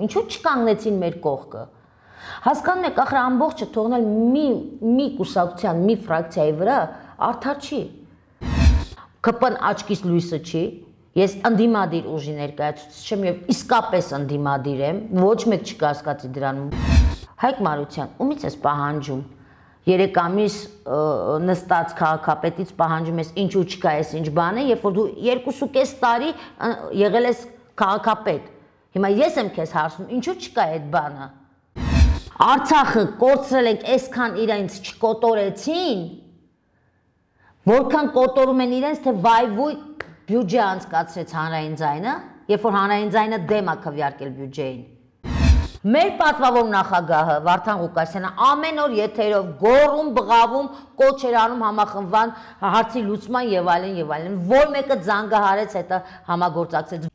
Ինչու չկանգնեցին մեր կողքը։ Հասկանում եք, ախր ամբողջը թողնել մի կուսակցության, մի ֆրակցիայի վրա արդար չի։ ԿՊ-ն աչքից լույսը չի։ Ես ընդդիմադիր ուժի ներկայացուցիչ եմ եւ իսկապես ընդդիմադիր եմ, ոչ մեկ չկասկածի դրանում։ Հայկ Մարության, ումից ես պահանջում։ 3 ամիս նստած քաղաքապետից պահանջում ես ինչու չկա այս ինչ բանը, երբ որ դու 2.5 տարի եղել ես քաղաքապետ։ Հիմա ես եմ քեզ հարցնում, ինչու չկա այդ բանը։ Արցախը կորցրել ենք, այսքան իրենց չկոտորեցին, որքան կոտորում են իրենց, թե վայ-վույ բյուջե անցկացրեց հանրային ձայնը, երբ որ հանրային ձայնը դեմ է քվեարկել բյուջեին։ Մեր պատվավոր նախագահը Վարդան Ղուկասյանը ամեն օր եթերով գոռում, բղավում, կոչ էր անում համախմբման հարցի լուծման եւ այլն, որ մեկը զանգահարեց, հետո համագործակցեց։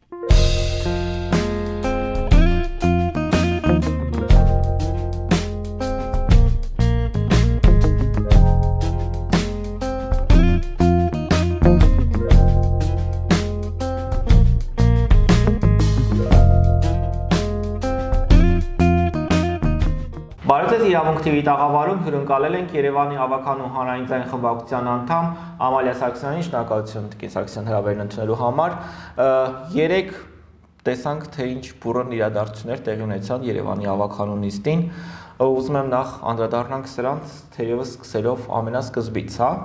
Բարև իրավունք TV տաղավարում հյուրընկալել ենք Երևանի ավականու հանրային ձայն խմբակցության անդամ Ամալիա Սարգսյանին, շնորհակալություն Տիկին Սարգսյան հրավերն ընդունելու համար։ Երեք տեսանք, թե ինչ բուռն իրադարձություններ տեղի ունեցան Երևանի ավականու նիստին։ Ուզում եմ նախ անդրադառնանք սրանց, թերևս սկսելով ամենասկզբից, հա։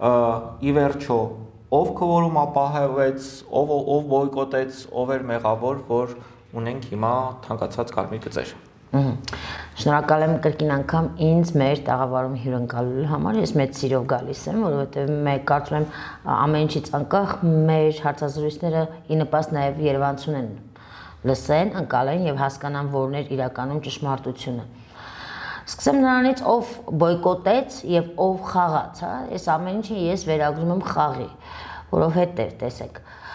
Ի վերջո, ով քվորում ապահովեց, ով բոյկոտեց, ով էր մեղավոր, որ ունենք հիմա թանկացած կարմիր գծեր։ Շնորհակալ եմ կրկին անգամ ինձ մեր տաղավարում հյուրընկալելու համար, ես մեծ սիրով գալիս եմ, որովհետև մենք կարծում եմ ամեն ինչից անկախ մեր հարցազրույցները ի նպաստ նաև երևանցուն են լսեն, ընկալեն եւ հասկանան որն էր իրականում ճշմարտությունը։ Սկսեմ նրանից, ով բոյկոտեց եւ ով խաղաց, հա, այս ամեն ինչը ես վերագրում եմ խաղի, որովհետև տեսեք,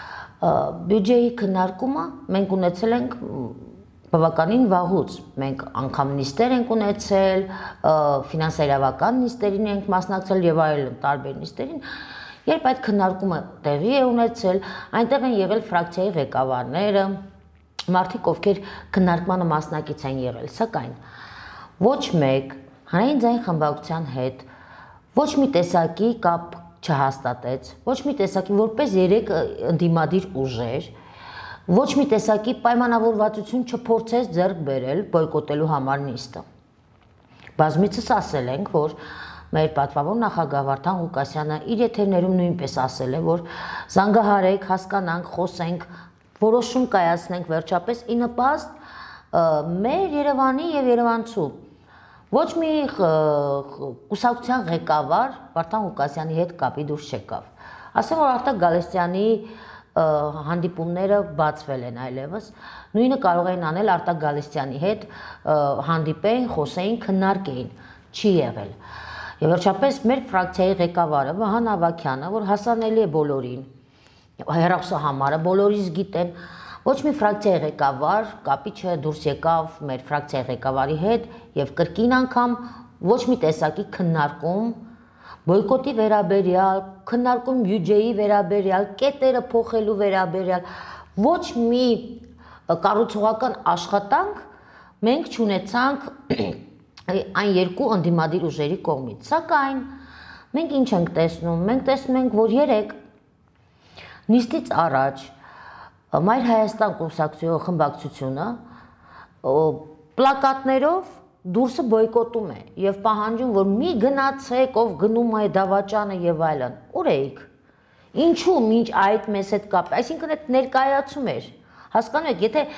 բյուջեի քննարկումը մենք ունեցել ենք բավականին վաղուց, մենք անգամ նիստեր ենք ունեցել, ֆինանսաիրավական նիստերին ենք մասնակցել եւ այլն տարբեր նիստերին, երբ այդ քննարկումը տեղի է ունեցել, այնտեղ են եղել ֆրակցիայի ղեկավարները, մարդիկ, ովքեր քննարկմանը մասնակից են եղել, սակայն ոչ մեկ հանրային ձայն խմբակցության հետ ոչ մի տեսակի կապ չհաստատեց, ոչ մի տեսակի որպես 3 ընդդիմադիր ուժեր ոչ մի տեսակի պայմանավորվածություն չփորձեց ձեռք բերել բոյկոտելու համար նիստը։ Բազմիցս ասել ենք, որ մեր պատվավոր նախագահ Վարդան Ղուկասյանը իր եթերներում նույնպես ասել է, որ զանգահարեք, հասկանանք, խոսենք, որոշում կայացնենք վերջապես ի նպաստ մեր Երևանի եւ երևանցու։ Ոչ մի կուսակցության ղեկավար Վարդան Ղուկասյանի հետ կապի դուրս չեկավ։ Ասեմ, որ Արտակ Գալստյանի հանդիպումները բացվել են այլևս, նույնը կարող էին անել Արտակ Գալստյանի հետ հանդիպեին, խոսեին, քննարկեին, չի եղել։ Եվ վերջապես մեր ֆրակցիայի ղեկավարը Վահան Ավագյանը, որ հասանելի է բոլորին, հեռախոսահամարը բոլորից գիտեն, ոչ մի ֆրակցիայի ղեկավար կապիչը դուրս եկավ մեր ֆրակցիայի ղեկավարի հետ եւ կրկին անգամ ոչ մի տեսակի քննարկում բոյկոտի վերաբերյալ, քննարկում բյուջեի վերաբերյալ, կետերը փոխելու վերաբերյալ, ոչ մի կառուցողական աշխատանք մենք չունեցանք այն 2 ընդդիմադիր ուժերի կողմից։ Սակայն մենք ինչ ենք տեսնում։ Մենք տեսնում ենք, որ 3 նիստից առաջ Մայր Հայաստան կուսակցության խմբակցությունը պլակատներով դուրսը բոյկոտում է եւ պահանջում, որ մի գնացեք, ով գնում է դավաճանը եւ այլն։ Ուր էիք։ Ինչու մինչ այդ մեզ հետ կապ, այսինքն այդ ներկայացում էր։ Հասկանում եք, եթե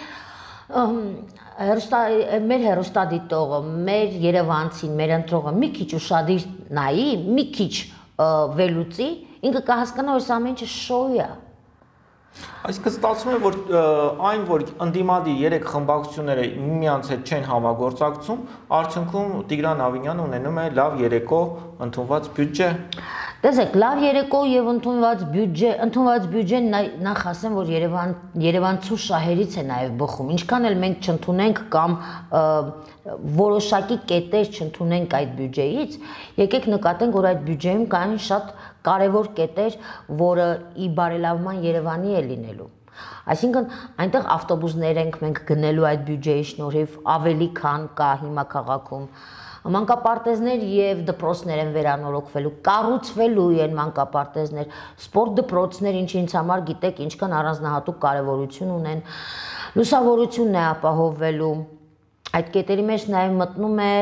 մեր հեռուստադիտողը, մեր երևանցին, մեր ընտրողը մի քիչ ուշադիր նայի, մի քիչ վերլուծի, ինքը կհասկանա, որ այս ամեն ինչը շոու է։ Այսինքն ստացվում է, որ այն, որ ընդդիմադիր 3 խմբակցությունները միմյանց հետ չեն համագործակցում, արդյունքում Տիգրան Ավինյանը ունենում է լավ երեկո ընդունված բյուջե։ Տեսեք, լավ երեկո եւ ընդունված բյուջեն նախ ասեմ, որ Երևանցու շահերից է նաեւ բխում։ Ինչքան էլ մենք չընդունենք կամ որոշակի կետեր չընդունենք այդ բյուջեից, եկեք նկատենք, որ այդ բյուջեում կային շատ կարևոր կետեր, որը ի բարելավման Երևանի է լինելու։ Այսինքն այնտեղ ավտոբուսներ ենք մենք գնելու այդ բյուջեի շնորհիվ ավելի քան կա հիմա քաղաքում։ Մանկապարտեզներ եւ դպրոցներ են վերանորոգվելու, կառուցվելու են մանկապարտեզներ, սպորտ դպրոցներ, ինչի ինձ համար գիտեք ինչքան առանձնահատուկ կարեւորություն ունեն, լուսավորությունն է ապահովվելու։ Այդ կետերի մեջ նաեւ մտնում է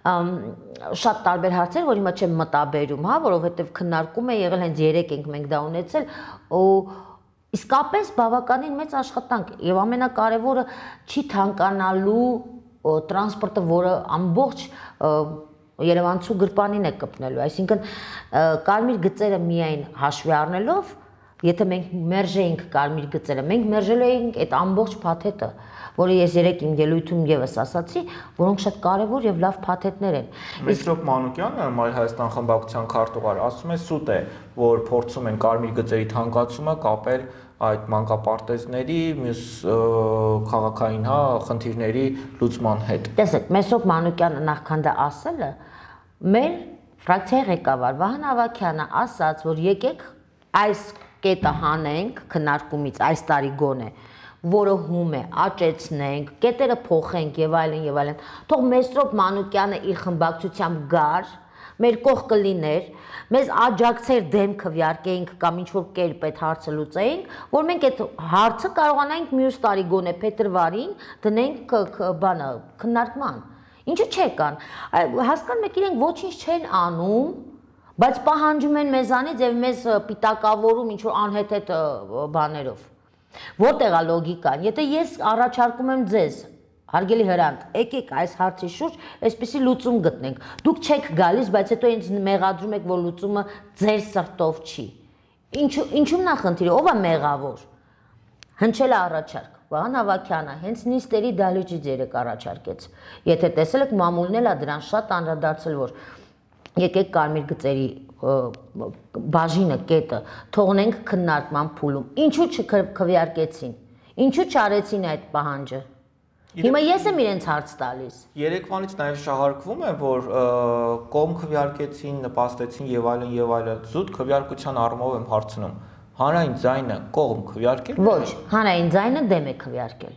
շատ տարբեր հարցեր, որ հիմա չեմ մտաբերում, հա, որովհետեւ քննարկում է եղել հենց 3 ենք մենք դա ունեցել ու իսկապես բավականին մեծ աշխատանք եւ ամենակարևորը չի թանկանալու տրանսպորտը, որը ամբողջ Երևանցու գրպանին է կպնելու, այսինքն կարմիր գծերը միայն հաշվի առնելով, եթե մենք մերժեինք կարմիր գծերը, մենք մերժելու էինք այդ ամբողջ փաթեթը, որը ես երեք իմ ելույթում եւս ասացի, որոնք շատ կարեւոր եւ լավ փաթեթներ են։ Մեսրոպ Մանուկյանը, Մայր Հայաստան խմբակցության քարտուղար, ասում է սուտ է, որ փորձում են կարմիր գծերի թանկացումը կապել այդ մանկապարտեզների, մյուս քաղաքային, հա, խնդիրների լուծման հետ։ Տեսեք, Մեսրոպ Մանուկյանը նախքան դա ասելը, մեր ֆրակցիայի ղեկավար Վահան Ավագյանը ասաց, որ եկեք այս կետը հանենք քննարկումից այս տարի գոնե, որը հում է, աճեցնենք, կետերը փոխենք եւ այլն եւ այլն։ Թող Մեսրոպ Մանուկյանը իր խմբակցությամբ գար, մեր կողք կլիներ, մեզ աջակցեր դեմ քվյարկեինք կամ ինչ-որ կերպ այդ հարցը լուծեինք, որ մենք այդ հարցը կարողանանք մյուս տարի գոնե փետրվարին դնենք բանը քննարկման։ Ինչու չեկան։ Հասկանում եք, իրենք ոչինչ չեն անում, բայց պահանջում են մեզանից եւ մեզ պիտակավորում ինչ-որ անհեթեթ բաներով։ Որտեղ է լոգիկան։ Եթե ես առաջարկում եմ ձեզ, հարգելի Հրանտ, եկեք այս հարցի շուրջ այսպեսի լուծում գտնենք։ Դուք չեք գալիս, բայց հետո ինձ մեղադրում եք, որ լուծումը ձեր սրտով չի։ Ինչու՞մն է խնդիրը, ով է մեղավոր։ Հնչել է առաջարկ։ Վահան Ավագյանը հենց նիստերի դահլիճից երեք առաջարկեց։ Եթե տեսել եք, մամուլն էլ է դրան շատ անդրադարձել, որ եկեք կարմիր գծերի բաժինը, կետը, թողնենք քննարկման փուլում։ Ինչու չքվեարկեցին։ Ինչու չարեցին այդ պահանջը։ Հիմա ես եմ իրենց հարց տալիս։ Երեկվանից նաև շահարկվում է, որ կողմ քվեարկեցին, նպաստեցին եւ այլն, զուտ քվեարկության առումով եմ հարցնում։ Հանրային ձայնը կողմ քվեարկել։ Ոչ, հանրային ձայնը դեմ է քվեարկել։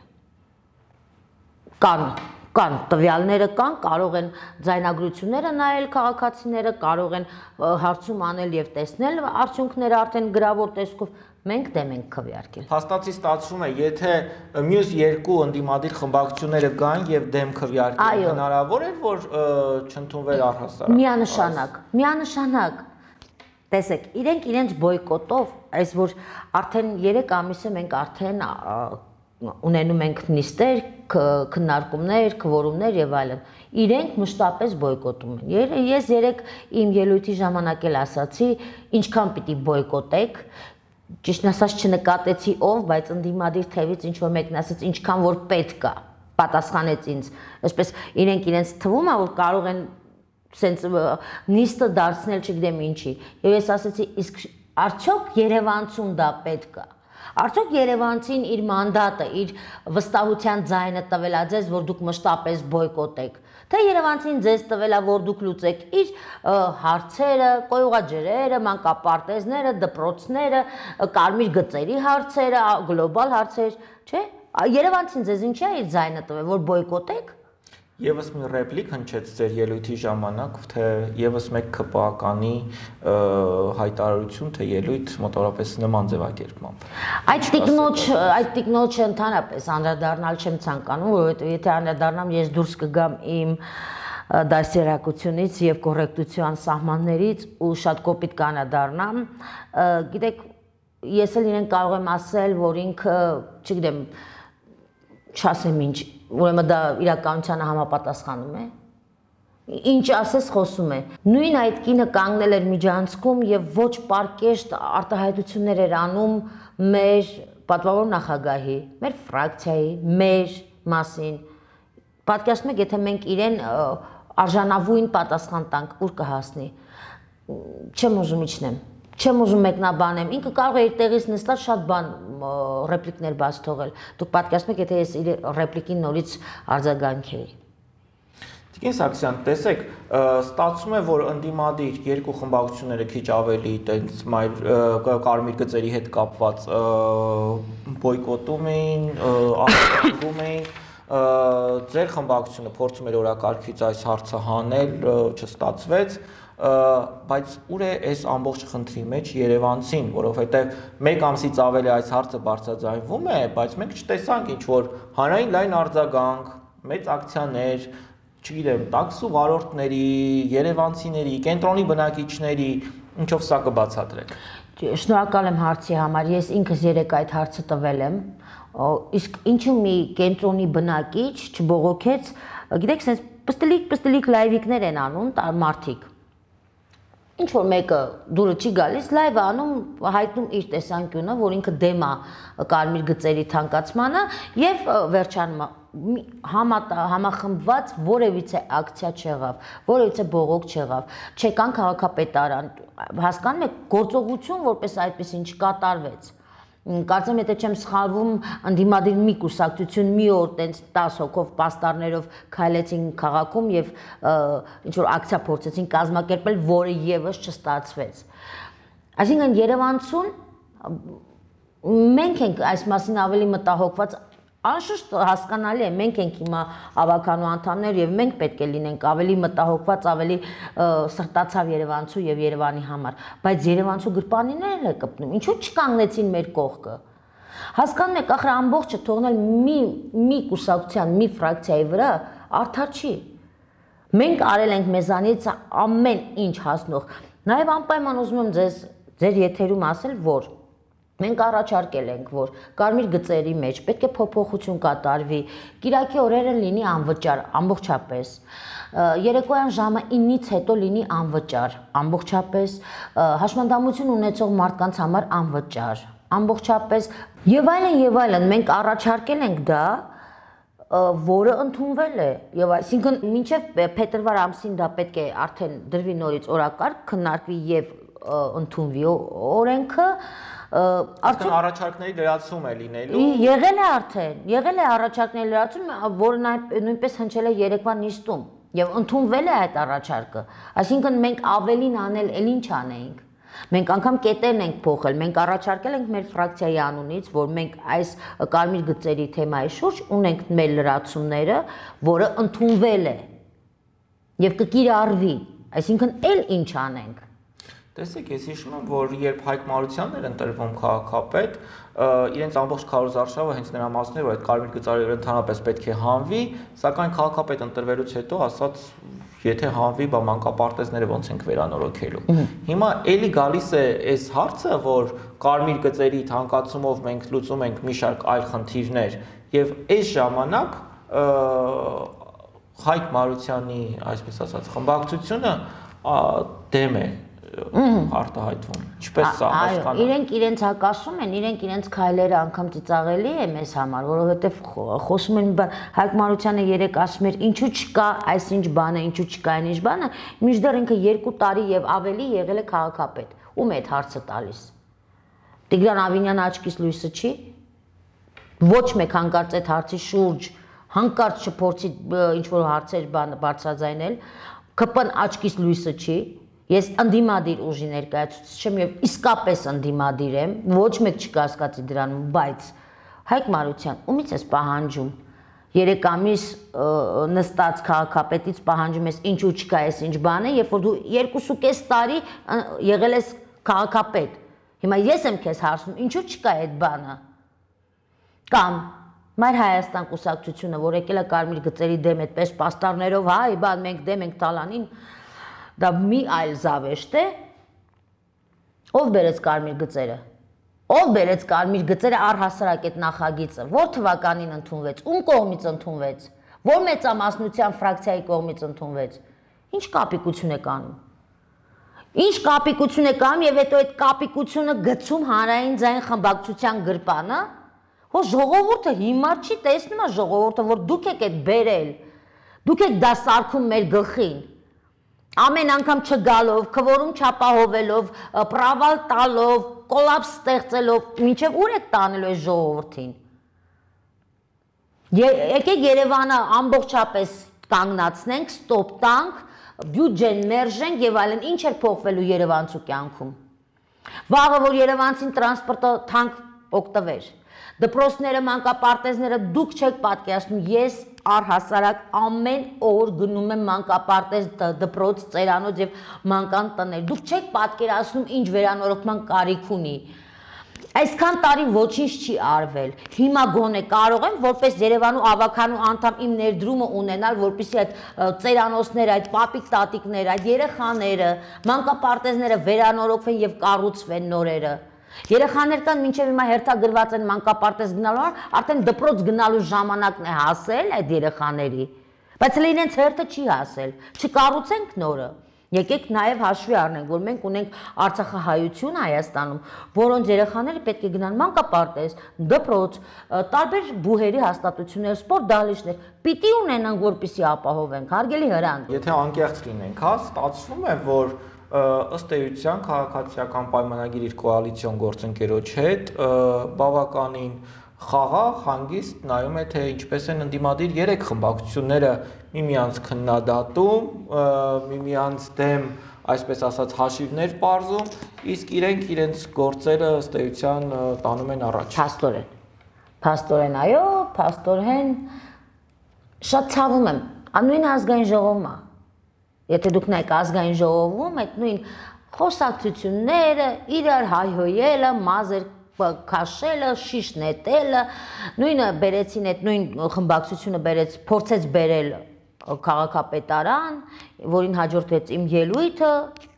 Կան տվյալները կան, կարող են ձայնագրությունները նայել քաղաքացիները, կարող են հարցում անել եւ տեսնել արդյունքները արդեն գրավոր տեսքով, մենք դեմ ենք քվեարկել։ Հաստատի ստացվում է, եթե մյուս երկու ընդդիմադիր խմբակցությունները գան եւ դեմ քվեարկեն, հնարավոր է, որ չընդունվեր առհասարակ։ Միանշանակ։ Տեսեք, իրենք իրենց բոյկոտով, այս որ արդեն 3 ամիս է մենք արդեն ունենում ենք նիստեր, քննարկումներ, քվորումներ եւ այլն։ Իրենք մշտապես բոյկոտում են։ Ես երեք իմ ելույթի ժամանակ էլ ասացի, ինչքան պիտի բոյկոտեք, ճիշտ ասած չնկատեցի ով, բայց ընդդիմադիր թևից ինչ որ մեկն ասաց, ինչքան որ պետք է, պատասխանեց ինձ։ Այսպես իրենք իրենց թվում է, որ կարող են սենց նիստը դարձնել չգիտեմ ինչի։ Եվ ես ասացի, իսկ արդյոք Երևանցուն դա պետք է։ Արդյոք Երևանցին իր մանդատը, իր վստահության ձայնը տվել է ձեզ, որ դուք մշտապես բոյկոտեք։ Թե Երևանցին ձեզ տվել է, որ դուք լուծեք իր հարցերը, կոյուղաջրերը, մանկապարտեզները, դպրոցները, կարմիր գծերի հարցերը, գլոբալ հարցեր, չէ՞։ Երևանցին ձեզ ինչի է իր ձայնը տվել, որ բոյկոտեք։ Եվս մի ռեպլիկ հնչեց ձեր ելույթի ժամանակ, թե եւս մեկ ԿՊԱ-կանի հայտարարություն, թե ելույթ մոտավորապես նման ձևակերպմամբ։ Այդ տիկնոջը ընդհանրապես անդրադառնալ չեմ ցանկանում, որովհետեւ եթե անդրադառնամ, ես դուրս կգամ իմ դասերակցությունից եւ կոռեկտության սահմաններից ու շատ կոպիտ կանադառնամ։ Գիտեք, ես էլ իրեն կարող եմ ասել, որ ինքը, չգիտեմ, չասեմ ինչ, ուրեմն դա իրականությանը համապատասխանում է։ Ինչ ասես խոսում է։ Նույն այդ կինը կանգնել էր միջանցքում եւ ոչ պարկեշտ արտահայտություններ էր անում մեր պատվավոր նախագահի, մեր ֆրակցիայի, մեր մասին։ Պատկերացնում եք, եթե մենք իրեն արժանավույն պատասխան տանք, ուր կհասնի։ Չեմ ուզում իջնեմ։ Չեմ ուզում մեկնաբանեմ, ինքը կարող է իր տեղից նստած շատ բան ռեպլիկներ բաց թողել։ Դուք պատկերացնում եք, եթե ես իր ռեպլիկին նորից արձագանքեի։ Տիկին Սարգսյան, տեսեք, ստացվում է, որ ընդդիմադիր երկու խմբակցությունները քիչ ավելի տենց կարմիր գծերի հետ կապված բոյկոտում էին, արտահայտվում էին, ձեր խմբակցությունը փորձում էր օրակարգից այս հարցը հանել, չստացվեց, բայց ուր է այս ամբողջ խնդրի մեջ Երևանցին, որովհետև մեկ ամսից ավելի այս հարցը բարձրաձայնվում է, բայց մենք չտեսանք ինչ որ հանրային լայն արձագանք, մեծ ակցիաներ, չգիտեմ, տաքսու վարորդների, երևանցիների, կենտրոնի բնակիչների, ինչով սա կբացատրեք։ Շնորհակալ եմ հարցի համար, ես ինքս երեք այդ հարցը տվել եմ, իսկ ինչու մի կենտրոնի բնակիչ չբողոքեց, գիտեք, sense պստլիկ լայվիկներ են անում մարդիկ։ Ինչ որ մեկը դուրը չի գալիս, լայվը անում, հայտնում իր տեսանկյունը, որ ինքը դեմ է կարմիր գծերի թանկացմանը եւ վերջանում համախմբված որևիցե ակցիա չեղավ, որևիցե բողոք չեղավ, չեկան քաղաքապետարան, հասկանում եք, գործողություն որպես այդպես ինչ կատարվեց։ Կարծեմ եթե չեմ սխալվում, ընդդիմադիր մի կուսակցություն մի օր տենց 10 հոգով պաստառներով քայլեցին քաղաքում եւ ինչ որ ակցիա փորձեցին կազմակերպել, որը եւս չստացվեց։ Այսինքն Երևանցուն մենք ենք այս մասին ավելի մտահոգված, անշուշտ հասկանալի է, մենք ենք հիմա ավականու անդամներ եւ մենք պետք է լինենք ավելի մտահոգված, ավելի սրտացավ Երևանցու եւ Երևանի համար, բայց Երևանցու գրպանիներն էլ է կպնում, ինչու չկանգնեցին մեր կողքը։ Հասկանում եք, ախր ամբողջը թողնել մի կուսակցության, մի ֆրակցիայի վրա արդար չի։ Մենք արել ենք մեզանից ամեն ինչ հասնող։ Նաեւ անպայման ուզում եմ ձեր եթերում ասել, որ մենք առաջարկել ենք, որ կարմիր գծերի մեջ պետք է փոփոխություն կատարվի, կիրակի օրերը լինի անվճար, ամբողջապես, երեկոյան ժամը 9-ից հետո լինի անվճար, ամբողջապես, հաշմանդամություն ունեցող մարդկանց համար անվճար, ամբողջապես, եւ այլն, մենք առաջարկել ենք դա, որը ընդունվել է, եւ այսինքն մինչեւ փետրվար ամսին դա պետք է արդեն դրվի նորից օրակարգ, քննարկվի եւ ընդունվի օրենքը, արդեն առաջարկների լրացում է լինելու։ Եղել է առաջարկների լրացում, որը նույնպես հնչել է երեկվա նիստում եւ ընդունվել է այդ առաջարկը։ Այսինքն մենք ավելին անել, էլ ինչ անեինք։ Մենք անգամ կետերն ենք փոխել, մենք առաջարկել ենք մեր ֆրակցիայի անունից, որ մենք այս կարմիր գծերի թեմայի շուրջ ունենք մեր լրացումները, որը ընդունվել է եւ կկիրառվի, այսինքն էլ ինչ անենք։ Տեսեք, ես հիշում եմ, որ երբ Հայկ Մարությանն էր ընտրվում քաղաքապետ, իրենց ամբողջ քարոզարշավը հենց նրա մասն էր, որ այդ կարմիր գծերը ընդհանրապես պետք է հանվի, սակայն քաղաքապետ ընտրվելուց հետո ասաց, եթե հանվի, բա մանկապարտեզները ոնց ենք վերանորոգելու։ Հիմա էլի գալիս է այս հարցը, որ կարմիր գծերի թանկացումով մենք լուծում ենք մի շարք այլ խնդիրներ, եւ այս ժամանակ Հայկ Մարությանի, այսպես ասած, խմբակցությունը դեմ է արտահայտվում, ինչպես սա հասկանալ։ Իրենք իրենց հակասում են, իրենք իրենց քայլերը անգամ ծիծաղելի է մեզ համար, որովհետև խոսում են Հայկ Մարությանը երեք ասում էր ինչու չկա այսինչ բանը, ինչու չկա այնինչ բանը, մինչդեռ ինքը 2 տարի եւ ավելի եղել է քաղաքապետ։ Ում է այդ հարցը տալիս։ Տիգրան Ավինյանը աչքից լույսը չի։ Ոչ մեկ հանկարծ այդ հարցի շուրջ հանկարծ չփորձի ինչ որ հարցեր բարձրաձայնել, ԿՊ-ն աչքից լույսը չի։ Ես ընդդիմադիր ուժի ներկայացուցիչ եմ եւ իսկապես ընդդիմադիր եմ, ոչ մեկ չկասկածի դրանում, բայց Հայկ Մարության, ումից ես պահանջում 3 ամիս նստած քաղաքապետից պահանջում ես ինչու չկա այս ինչ բանը, երբ որ դու 2.5 տարի եղել ես քաղաքապետ։ Հիմա ես եմ քեզ հարցնում, ինչու չկա այդ բանը։ Կամ Մայր Հայաստան կուսակցությունը, որ եկել է կարմիր գծերի դեմ այդպես պաստառներով, հայ, բան մենք դեմ ենք Թալանին, դա մի այլ զավեշտ է, ով բերեց կարմիր գծերը, ով բերեց կարմիր գծերը առհասարակ այդ նախագիծը, որ թվականին ընդունվեց, ում կողմից ընդունվեց, որ մեծամասնության ֆրակցիայի կողմից ընդունվեց, ինչ կապիկություն եք անում, ինչ կապիկություն եք անում եւ հետո այդ կապիկությունը գցում հանրային ձայն խմբակցության գրպանը, որ ժողովուրդը հիմար չի տեսնում է ժողովուրդը, որ դուք եք այդ բերել, դուք եք դա սարքում մեր գլխին, ամեն անգամ չգալով, քվորում չապահովելով, պրավալ տալով, կոլապս ստեղծելով, մինչև ուր եք տանելու այս ժողովրդին։ Եկեք Երևանը ամբողջապես կանգնացնենք, ստոպ տանք, բյուջեն մերժենք եւ այլն, ինչ էր փոխվելու Երևանցու կյանքում։ Վաղը որ Երևանցին տրանսպորտը թանկ օգտվեր, դպրոցները, մանկապարտեզները դուք չեք պատկերացնում, ես առհասարակ ամեն օր գնում եմ մանկապարտեզ, դպրոց, ծերանոց եւ մանկան տներ, դուք չեք պատկերացնում ինչ վերանորոգման կարիք ունի։ Այսքան տարի ոչինչ չի արվել, հիմա գոնե կարող եմ որպես Երևանու ավականու անդամ իմ ներդրումը ունենալ, որպեսզի այդ ծերանոցները, այդ պապիկ տատիկները, այդ երեխաները, մանկապարտեզները վերանորոգվեն եւ կառուցվեն նորերը։ Երեխաներ կան մինչև հիմա հերթագրված են մանկապարտեզ գնալու, արդեն դպրոց գնալու ժամանակն է հասել այդ երեխաների, բայց հենց իրենց հերթը չի հասել, չկառուցենք նորը։ Եկեք նաև հաշվի առնենք, որ մենք ունենք Արցախահայություն Հայաստանում, որոնց երեխաները պետք է գնան մանկապարտեզ, դպրոց, տարբեր բուհերի հաստատություններ, սպորտ դահլիճներ, պիտի ունենանք, որպեսզի ապահովենք, հարգելի հրանտ։ Եթե անկեղծ լինենք, հա, ստացվում է, որ ըստ էության քաղաքացիական պայմանագիր իր կոալիցիոն գործընկերոջ հետ բավականին խաղաղ, հանգիստ նայում է, թե ինչպես են ընդդիմադիր երեք խմբակցությունները միմյանց քննադատում, միմյանց դեմ, այսպես ասած, հաշիվներ պարզում, իսկ իրենք իրենց գործերը ըստ էության տանում են առաջ։ Փաստորեն, այո, փաստորեն շատ ցավում եմ, նույն ազգային ժողովը, եթե դուք նայեք ազգային ժողովում, այդ նույն խոսակցությունները, իրար հայհոյելը, մազեր քաշելը, շիշ նետելը, նույնը բերեցին այդ նույն խմբակցությունը բերեց, փորձեց բերել քաղաքապետարան, որին հաջորդեց իմ ելույթը,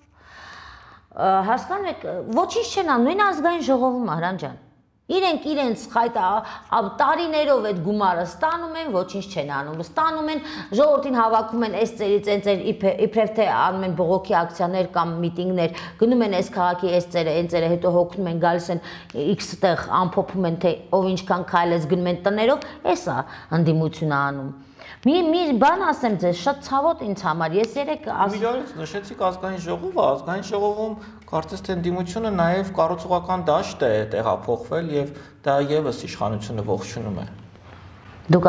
հասկանում եք, ոչինչ չեն անում, նույն ազգային ժողովում Հրանտ ջան, իրենք իրենց տարիներով այդ գումարը ստանում են, ոչինչ չեն անում, ստանում են, ժողովրդին հավաքում են այս ծերից այն ծեր, իբրև թե անում են բողոքի ակցիաներ կամ միտինգներ, գնում են այս քաղաքի այս ծերը, այն ծերը, հետո հոգնում են, գալիս են X տեղ ամփոփում են, թե ով ինչքան քայլեց, գնում են տներով, էսա ընդդիմությունը անում։ Մի բան ասեմ ձեզ, շատ ցավոտ ինձ համար, ես երեք Միլիոնից նշեցիք ազգային ժողովը, ազգային ժողովում կարծես թե ընդդիմությունը նաև կառուցողական դաշտ է տեղափոխվել եւ դա եւս իշխանությունը ողջունում է։ Դուք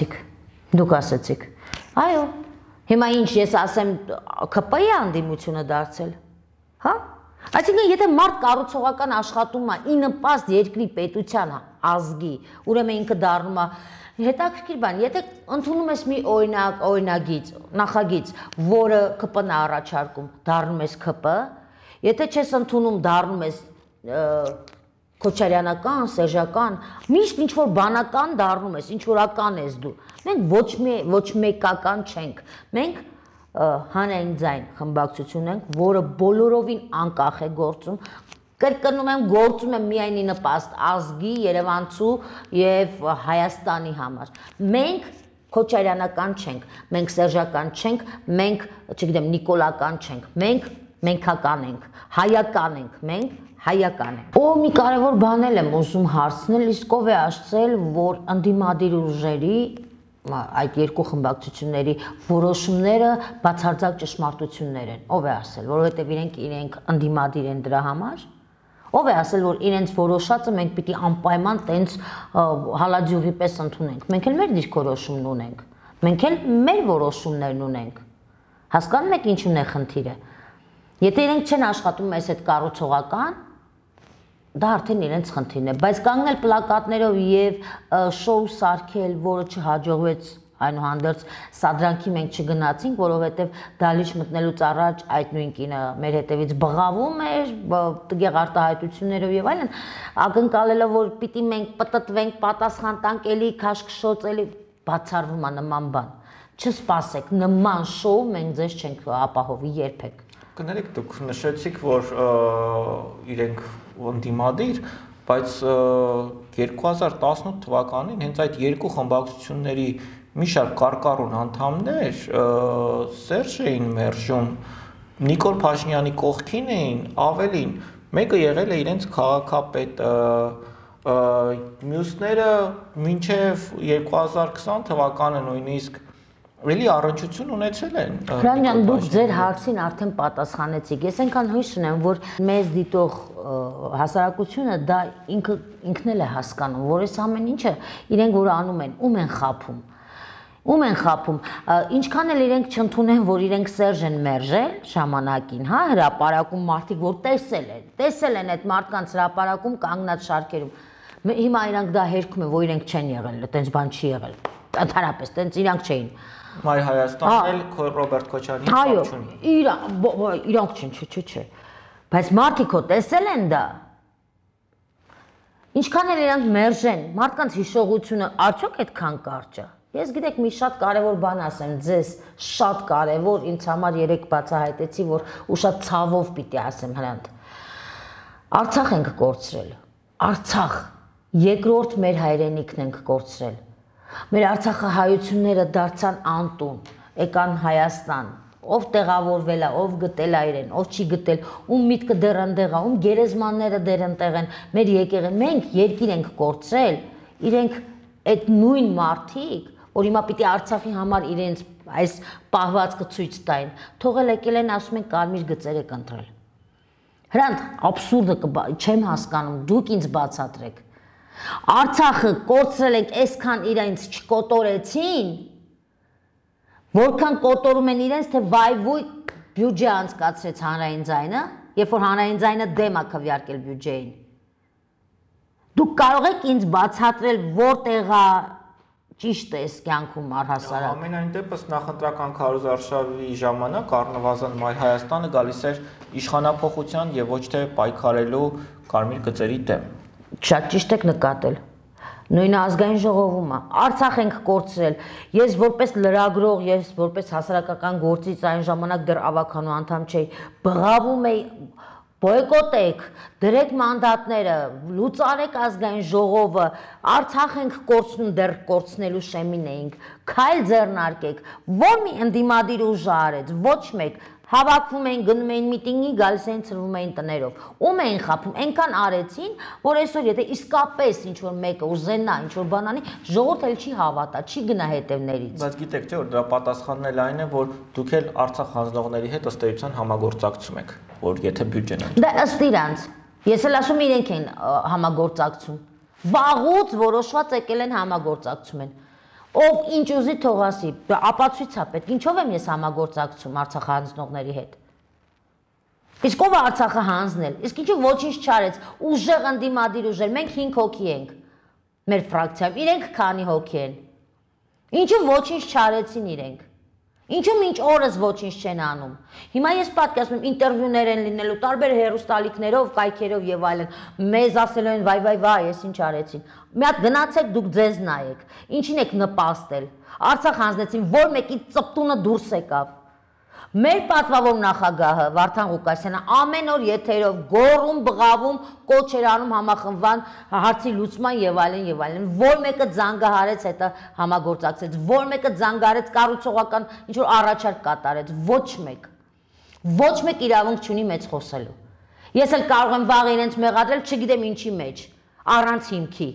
ասեցիք։ Այո, հիմա ինչ ես ասեմ, ԿՊ-ի ընդդիմությունը դարձել, հա? Այսինքն եթե մարդ կառուցողական աշխատում է ի նպաստ երկրի պետության ազգի, ուրեմն ինքը դառնում է հետաքրքիր բան, եթե ընդունում ես մի օրինագիծ, նախագիծ, որը ԿՊ-ն է առաջարկում, դառնում ես ԿՊ, եթե չես ընդունում, դառնում ես քոչարյանական, սերժական, միշտ ինչ որ բանական դառնում ես, ինչ որական ես դու։ Մենք ոչ մեկական չենք։ Մենք հանրային ձայն խմբակցություն ենք, որը բոլորովին անկախ է գործում, կրկնում եմ, գործում եմ միայն ի նպաստ ազգի, Երևանցու եւ Հայաստանի համար։ Մենք քոչարյանական չենք, մենք սերժական չենք, մենք, չգիտեմ, նիկոլական չենք, մենք մենքական ենք, հայական ենք, մենք հայական ենք։ Ու մի կարևոր բան եմ ուզում հարցնել, իսկ ով է ասել, որ ընդդիմադիր ուժերի այդ երկու խմբակցությունների որոշումները բացարձակ ճշմարտություններ են։ Ով է ասել, որովհետև իրենք ընդդիմադիր են դրա համար։ Ով է ասել, որ իրենց որոշածը մենք պիտի անպայման տենց հալաջուղի պես ընդունենք։ Մենք էլ մեր դիրքորոշումն ունենք։ Մենք էլ մեր որոշումներն ունենք։ Հասկանում եք ինչու՞ն է խնդիրը։ Եթե իրենք չեն աշխատում այս այդ կառուցողական, դա արդեն իրենց խնդիրն է, բայց կանգնել պլակատներով եւ շոու սարքել, որը չհաջողվեց, այնուհանդերձ սադրանքի մենք չգնացինք, որովհետեւ դալիճ մտնելուց առաջ այդ նույն կինը մեր հետևից բղավում էր, տգեղ արտահայտություններով եւ այլն, ակնկալելով որ պիտի մենք պտտվենք, պատասխան տանք, էլի քաշքշոց, էլի բացառվում է նման բան։ Չսպասեք, նման շոու մենք ձեզ չենք ապահովի երբեք։ Կներեք, դուք նշեցիք, որ իրենք ընդդիմադիր, բայց 2018 թվականին հենց այդ երկու խմբակցությունների մի շարք կարկառուն անդամներ Սերժ էին մերժում, Նիկոլ Փաշինյանի կողքին էին, ավելին, մեկը եղել է իրենց քաղաքապետը, մյուսները մինչև 2020 թվականը նույնիսկ Էլի առնչություն ունեցել են։ Հրանտ ջան, դուք ձեր հարցին արդեն պատասխանեցիք։ Ես այնքան հույս ունեմ, որ մեզ դիտող հասարակությունը դա ինքն էլ է հասկանում, որ այս ամեն ինչը իրենք որ անում են, ում են խաբում։ Ում են խափում, ինչքան էլ իրենք չընդունեն, որ իրենք Սերժ են մերժել ժամանակին, հա, հրապարակում մարդիկ, որ տեսել են այդ մարդկանց հրապարակում կանգնած շարքերում։ Հիմա իրանք դա հերքում են, որ իրենք չեն եղել, այտենց բան չի եղել։ Ընդհանրապես, այտենց իրանք չէին։ Մայր Հայաստանն էլ Ռոբերտ Քոչարյանի Այո, չունի։ իրանք չեն, չէ։ Բայց մարդիկ հո տեսել են դա։ Ինչքան էլ իրանք մերժեն, մարդկանց հիշողությունը արդյոք այդքան կարճ է։ Ես գիտեք մի շատ կարևոր բան ասեմ ձեզ, շատ կարևոր, ինձ համար երեք բացահայտեցի, որ ու շատ ցավով պիտի ասեմ Հրանտ։ Արցախ ենք կորցրել։ Արցախ, երկրորդ մեր հայրենիքն ենք կորցրել։ Մեր արցախահայությունները դարձան անտուն, եկան Հայաստան, ով տեղավորվել է, ով գտել է իրեն, ով չի գտել, ում միտքը դեռ ընդեղ է, ում գերեզմանները դեռ ընդեղ են, մեր եկեղեն, մենք երկիր ենք կորցրել, իրենք այդ նույն մարդիկ, որ հիմա պիտի Արցախի համար իրենց այս պահվածքը ցույց տային, թողել եկել են ասում են կարմիր գծեր եք ընտրել։ Հրանտ աբսուրդը չեմ հասկանում, դուք ինձ բացատրեք։ Արցախը կորցրել ենք այսքան իրենց չկոտորեցին, որքան կոտորում են իրենց, թե վայ-վույ բյուջե անցկացրեց հանրային ձայնը, երբ որ հանրային ձայնը դեմ է քվեարկել բյուջեին։ Դուք կարող եք ինձ բացատրել որտեղ է ճիշտ է այս կյանքում առհասարակ։ Ամենայն դեպս նախընտրական քարոզարշավի ժամանակ առնվազն Մայր Հայաստանը գալիս էր իշխանափոխության եւ ոչ թե պայքարելու կարմիր գծերի դեմ։ Շատ ճիշտ եք նկատել։ Նույն ազգային ժողովում է, Արցախ ենք կորցրել, ես որպես լրագրող, ես որպես հասարակական գործիչ այն ժամանակ դեռ ավականու անդամ չէի, բղավում էի, բոյկոտեք, դրեք մանդատները, լուծարեք ազգային ժողովը, Արցախ ենք կորցնում, դեռ կորցնելու շեմին էինք, քայլ ձեռնարկեք, որ մի ընդդիմադիր ուժ արեց, ոչ մեկ, հավաքվում էին, գնում էին միտինգի, գալիս էին ծրվում էին տներով։ Ում էին խափում, այնքան արեցին, որ այսօր եթե իսկապես ինչ-որ մեկը ուզենա, ինչ-որ բան անի, ժողովուրդը էլ չի հավատա, չի գնա հետևներից։ Բայց գիտեք չէ, որ դրա պատասխանն էլ այն է, որ դուք էլ Արցախ հանձնողների հետ ըստ էության համագործակցում եք, որ եթե բյուջեն են։ Դա ըստ իրանց։ Ես էլ ասում իրենք են համագործակցում։ Վաղուց որոշված եկել են համագործակցում են։ Ով ինչ ուզի թող ասի, ապացույց է պետք, ինչով եմ ես համագործակցում Արցախ հանձնողների հետ։ Իսկ ով է Արցախը հանձնել, իսկ ինչու ոչինչ չարեց, ուժեղ ընդդիմադիր ուժեր, մենք 5 հոգի ենք մեր ֆրակցիայում, իրենք քանի հոգի են։ Ինչու ոչինչ չարեցին իրենք։ Ինչու մինչ օրս ոչինչ չեն անում։ Հիմա ես պատկերացնում եմ ինտերվյուներ են լինելու տարբեր հեռուստալիքներով, կայքերով եւ այլն։ Մեզ ասելու են վայ, ես ինչ արեցին։ Մի հատ գնացեք դուք ձեզ նայեք։ Ինչին եք նպաստել։ Արցախ հանձնեցին, որ մեկի ծպտունը դուրս եկավ։ Մեր պատվավոր նախագահը Վարդան Ղուկասյանը ամեն օր եթերով գոռում, բղավում, կոչ էր անում համախմբման հարցի լուծման եւ այլն, որ մեկը զանգահարեց հետը համագործակցեց, որ մեկը զանգահարեց կառուցողական ինչ որ առաջարկ կատարեց, ոչ մեկ իրավունք չունի մեծ խոսելու։ Ես էլ կարող եմ վաղ իրենց մեղադրել, չգիտեմ ինչի մեջ, առանց հիմքի։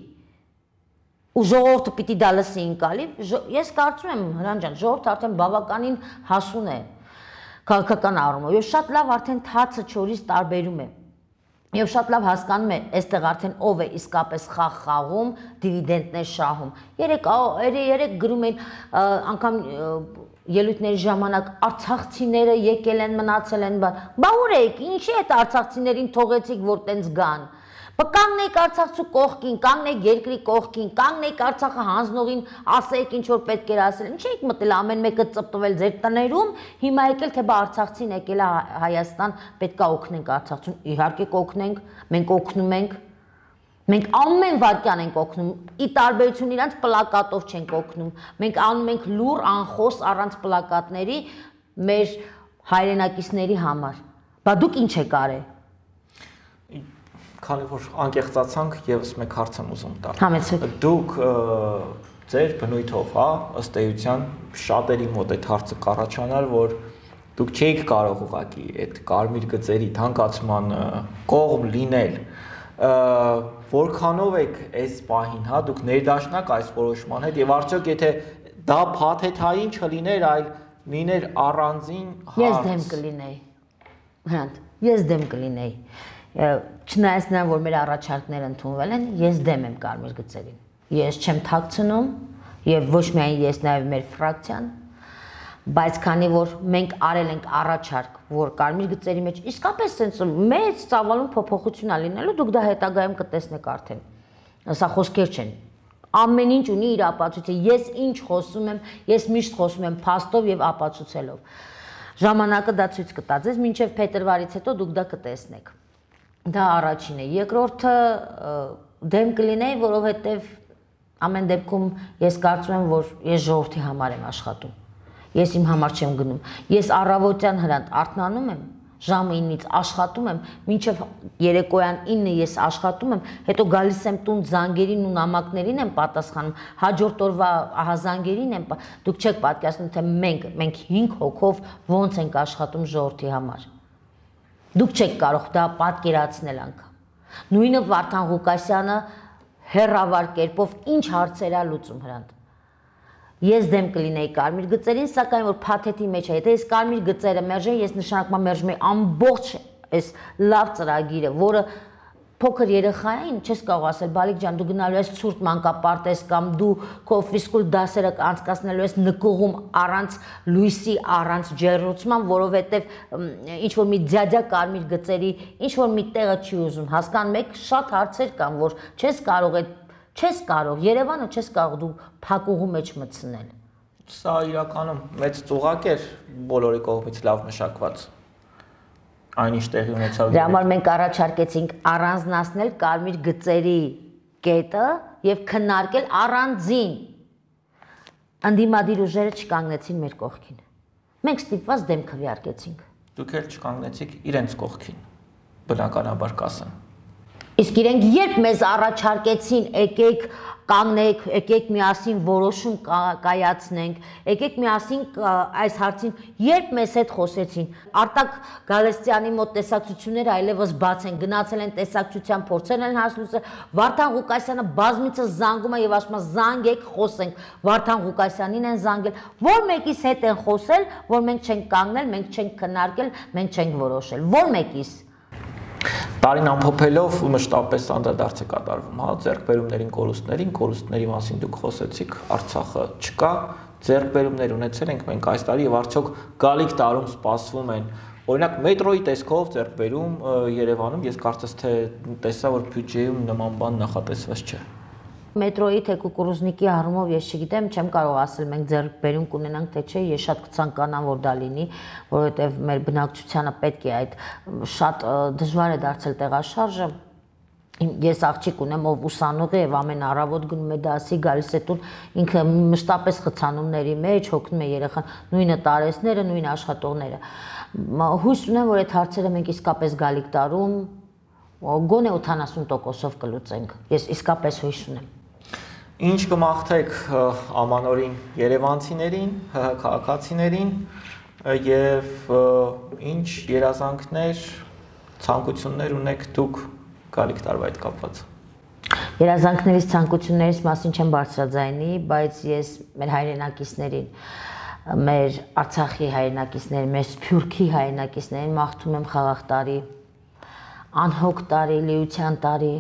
Ու ժողովուրդը պիտի դա լսի ինկալի։ Ես կարծում եմ Հրանտ ջան, ժողովուրդը արդեն բավականին հասուն է քաղաքական առումով, եւ շատ լավ արդեն թացը չորից տարբերում է։ Եվ շատ լավ հասկանում է, այստեղ արդեն ով է իսկապես խաղ խաղում, դիվիդենդներ շահում։ Երեք գրում էին անգամ ելույթների ժամանակ արցախցիները եկել են, մնացել են, բա ուր եք, ինչի այդ արցախցիներին թողեցիք, որ տենց գան։ Կանգնեք Արցախցու կողքին, կանգնեք երկրի կողքին, կանգնեք Արցախը հանձնողին, ասեք ինչ որ պետք էր ասել։ Ինչ եք մտել ամեն մեկը ծպտվել ձեր տներում, հիմա եկել թե բա արցախցին եկել է Հայաստան, պետքա օգնենք Արցախցուն։ Իհարկե կօգնենք, մենք օգնում ենք։ Մենք ամեն վարքյան ենք օգնում, ի տարբերություն իրանց պլակատով չենք օգնում։ Մենք անում ենք լուր անխոս առանց պլակատների մեր հայրենակիցների համար։ Բա դուք ինչ եք արել։ Քանի որ անկեղծացանք եւս մեկ հարց եմ ուզում տալ։ Համեցեք։ Դուք ձեր բնույթով, հա, ըստ էության շատերի մոտ այդ հարցը կառաջանար, որ դուք չէիք կարող ուղղակի այդ կարմիր գծերի թանկացման կողմ լինել։ Որքանով եք այս պահին, հա, դուք ներդաշնակ այս որոշման հետ եւ արդյոք եթե դա փաթեթային չլիներ, այլ լիներ առանձին հարց։ Ես դեմ կլինեի։ Հրանտ, ես դեմ կլինեի։ Չնայած նրան, որ մեր առաջարկները ընդունվել են, ես դեմ եմ կարմիր գծերին։ Ես չեմ թաքցնում, եւ ոչ միայն ես, նաեւ մեր ֆրակցիան, բայց քանի որ մենք արել ենք առաջարկ, որ կարմիր գծերի մեջ իսկապես sense մեծ ծավալուն փոփոխություն ա լինելու, դուք դա հետագայում կտեսնեք արդեն։ Սա խոսքեր չեն։ Ամեն ինչ ունի իր ապացույցը։ Ես ինչ խոսում եմ, ես միշտ խոսում եմ փաստով եւ ապացուցելով։ Ժամանակը դա ցույց կտա ձեզ, մինչեւ փետրվարից հետո դուք դա կտեսնեք։ Դա առաջինն է։ Երկրորդը դեմ կլինեի, որովհետեւ ամեն դեպքում ես կարծում եմ, որ ես ժողովրդի համար եմ աշխատում։ Ես իմ համար չեմ գնում։ Ես առավոտյան հրանտ արթնանում եմ, ժամը 9-ից աշխատում եմ, մինչև երեկոյան 9 ես աշխատում եմ, հետո գալիս եմ տուն, զանգերին ու նամակներին եմ պատասխանում, հաջորդ օրվա ահազանգերին եմ, դուք չեք պատկերացնում, թե մենք 5 հոգով ոնց ենք աշխատում ժողովրդի համար։ Դուք չեք կարող դա պատկերացնել անգամ։ Նույնը Վարդան Ղուկասյանը հերավար կերպով ինչ հարցեր է լուծում հրանտ։ Ես դեմ կլինեի կարմիր գծերին, սակայն որ փաթեթի մեջ է, եթե ես կարմիր գծերը մերժեի, ես նշանակում մերժում եի ամբողջ այս լավ ծրագիրը, որը փոքր երեխային չես կարող ասել, բալիկ ջան, դու գնալու ես ցուրտ մանկապարտեզ կամ դու քո ֆիզկուլ դասերը անցկացնելու ես նկուղում առանց լույսի, առանց ջեռուցման, որովհետև ինչ որ մի ձյաձյա կարմիր գծերի, ինչ որ մի տեղը չի ուզում, հասկանում եք, շատ հարցեր կան, որ չես կարող, Երևանը չես կարող դու փակուղու մեջ մտցնել։ Սա իրականում մեծ ծուղակ էր բոլորի կողմից լավ մշակված։ Այնինչ տեղի ունեցավ։ Դրա համար մենք առաջարկեցինք առանձնացնել կարմիր գծերի կետը եւ քննարկել առանձին։ Անդիմադիր ուժերը չկանգնեցին մեր կողքին։ Մենք ստիպված դեմ քվեարկեցինք։ Դուք էլ չկանգնեցիք իրենց կողքին։ Բնականաբար կասեմ։ Իսկ իրենք երբ մեզ առաջարկեցին, եկեք կանգնեք, եկեք միասին որոշում կայացնենք, եկեք միասին այս հարցին, երբ մեզ հետ խոսեցին, Արտակ Գալստյանի մոտ տեսակցությունները այլևս բաց են, գնացել են տեսակցության փորձեր են հասնուցել, Վարդան Ղուկասյանը բազմիցս զանգում է եւ ասում է զանգեք, խոսենք, Վարդան Ղուկասյանին են զանգել, որ մեկիս հետ են խոսել, որ մենք չենք կանգնել, մենք չենք քննարկել, մենք չենք որոշել, որ մեկիս Տարին ամփոփելով մշտապես անդրադարձ է կատարվում, հա, ձեռքբերումներին, կորուստների մասին դուք խոսեցիք, Արցախը չկա, ձեռքբերումներ ունեցել ենք մենք այս տարի եւ արդյոք գալիք տարում սպասվում են։ Օրինակ մետրոյի տեսքով ձեռքբերում Երևանում, ես կարծես թե տեսա, որ բյուջեում նման բան նախատեսված չէ։ Մետրոյի թե կուկուռուզնիկի առումով ես չգիտեմ, չեմ կարող ասել մենք ձեռքբերում կունենանք թե չէ, ես շատ կցանկանամ որ դա լինի, որովհետև մեր բնակչությանը պետք է այդ շատ դժվար է դարձել տեղաշարժը։ Ես աղջիկ ունեմ, ով ուսանող է եւ ամեն առավոտ գնում է դասի, գալիս է տուն, ինքը մշտապես խցանումների մեջ հոգնում է երեխան, նույնը տարեցները, նույն աշխատողները։ Հույս ունեմ, որ այդ հարցերը մենք իսկապես գալիք տարում գոնե 80%-ով կլուծենք։ Ես իսկապես հույս ունեմ։ Ինչ կմաղթեք ամանորին երևանցիներին, քաղաքացիներին եւ ինչ երազանքներ, ցանկություններ ունեք դուք գալիք տարվա հետ կապված։ Երազանքներից, ցանկություններից մասին չեմ բարձրաձայնի, բայց ես մեր հայրենակիցներին, մեր Արցախի հայրենակիցներին, մեր Սփյուռքի հայրենակիցներին մաղթում եմ խաղաղ տարի, անհոգ տարի, լիության տարի,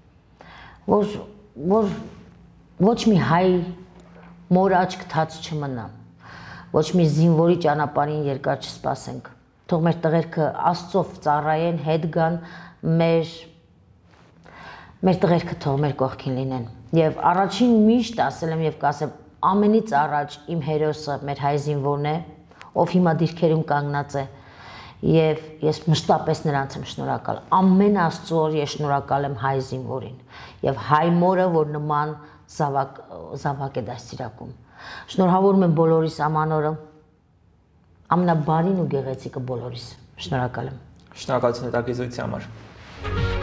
որ ոչ մի հայ մոր աչք թաց չմնա, ոչ մի զինվորի ճանապարհին երկար չսպասենք, թող մեր տղերքը Աստծով ծառայեն, հետ գան, մեր տղերքը թող մեր կողքին լինեն։ Եվ առաջին միշտ ասել եմ եւ կասեմ, ամենից առաջ իմ հերոսը մեր հայ զինվորն է, ով հիմա դիրքերում կանգնած է, եւ ես մշտապես նրանց եմ շնորհակալ։ Ամեն Աստծո օր ես շնորհակալ եմ հայ զինվորին եւ հայ մորը, որ նման զավակ է դաստիարակում։ Շնորհավորում եմ բոլորիս ամանորը, ամենաբարին ու գեղեցիկը բոլորիս։ Շնորհակալ եմ։ Շնորհակալություն հետաքրքրության համար։